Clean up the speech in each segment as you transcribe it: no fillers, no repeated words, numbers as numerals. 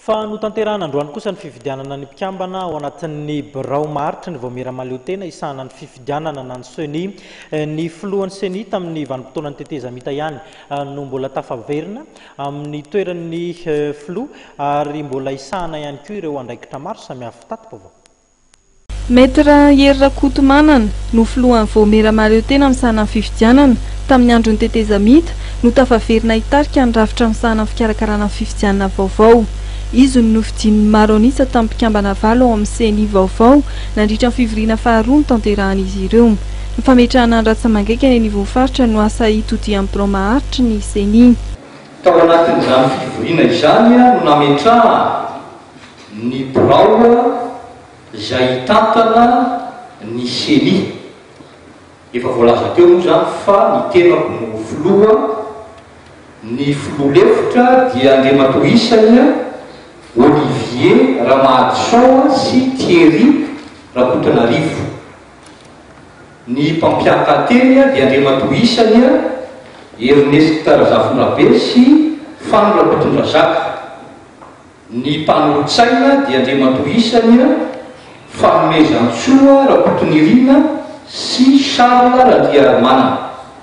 Fa no tanterahana androany kosa ny fifidianana ny mpikambana ao anatin'ny birao maritry ny voamera-maleo tena isahana ny fifidianana na ny seny ny filohan'ny seny tamin'ny vanim-potoana ny tetezamita ihany no mbola tafaverina amin'ny toeran'ny filoha ary mbola isahana ihany koa ireo andraikitra maro samihafa tato-baovao. Maître Herra Kotomanana no filohan'ny voamera-maleo tena misahana ny fifidianana tamin'ny andron'ny tetezamita no tafaverina hitarika ny rafitra misahana ny fikarakarana ny fifidianana vaovao. Izy no nofidin'ny maro anisa tamin'ny mpikambana valo ao amin'ny seny vaovao nandritra ny fivoriana faharoa ny tanterahan'izy ireo. Ny fametrahana ny ratsamangaiky any anivon'ny no asa hitody amin'ny birao maharitra ny seny. Tao anatin'izany fivoriana izany no nametraha ny birao izay tantana ny seny. Efa voalaza teo moa zany fa ny tenako no filoha, ny filoha lefitra dia Andriamatoisany Olivier Ramadisoa sy Thierry Rakotonarivo. Ny mpampianaka teny dia Andriamatoisany Ernest Tarazafonabe sy Fano Rakotondrazaka. Ny mpanolotsaina dia Andriamatoisany Fanomezantsoa Rakotonirina sy Charles Radiaramana.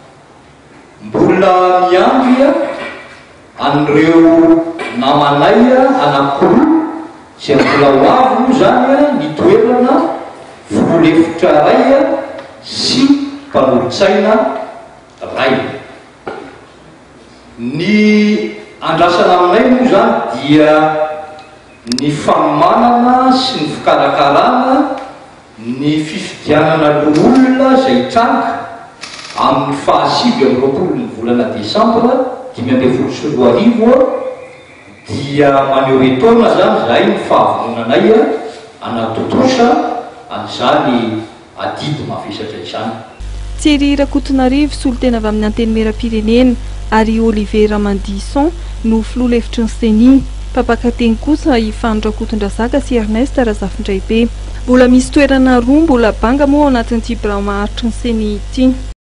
Mbola miandry an'ireo namanay anankiroa izay mbola ho avy zany ny toerana filoha lefitra ray sy mpanolotsaina ray. Ny andrasana aminay moa zany dia ny fanomanana sy ny fikarakarana ny fifidianana loholona izay tranga amin'ny 27 ny volana Desambra 2024 dia maneho etaona zany zay ny fahavononanay anatotosa an'izany adidy mavesatra izany. Thierry Rakotonarivo solotena avy amin'ny anteny meram-pirenena ary Olivier Ramadisoa no filoha lefitry ny seny. Mpampakateny kosa i Fano Rakotondrazaka sy Ernest Razafindraibe. Mbola misy toerana roa mbola banga moa ao anatin'ity birao maharitry ny seny ity.